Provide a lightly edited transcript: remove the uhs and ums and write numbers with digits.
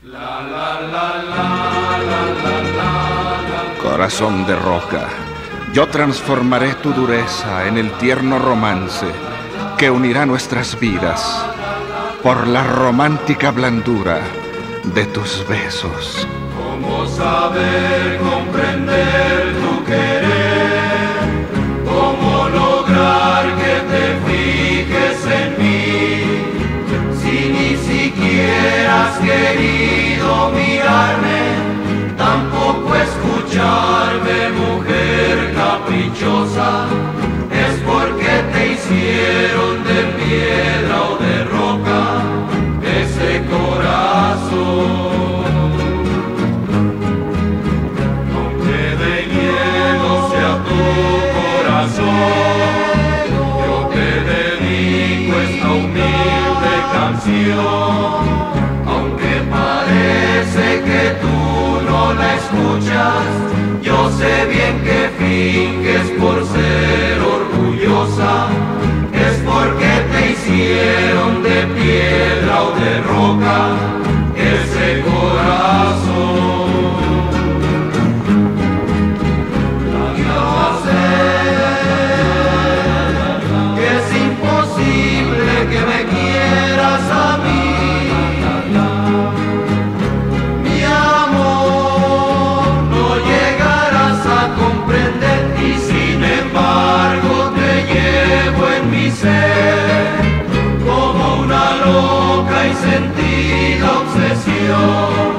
Corazón de roca, yo transformaré tu dureza en el tierno romance que unirá nuestras vidas por la romántica blandura de tus besos. ¿Cómo saber comprender tu querer? ¿Cómo lograr que te fijes en mí? Si ni siquiera has querido mirarme, tampoco escucharme, mujer caprichosa. Es porque te hicieron de piedra o de roca ese corazón. Aunque de hielo sea tu corazón, yo te dedico esta humilde canción. Aunque parece que tú no la escuchas, yo sé bien que finges por ser orgullosa. Es porque te hicieron de piedra o de roca ese corazón. Yo sé que es imposible que me quieras a mí. Mi amor, no llegarás a comprender y sin embargo te llevo en mi ser como una loca y sentida obsesión.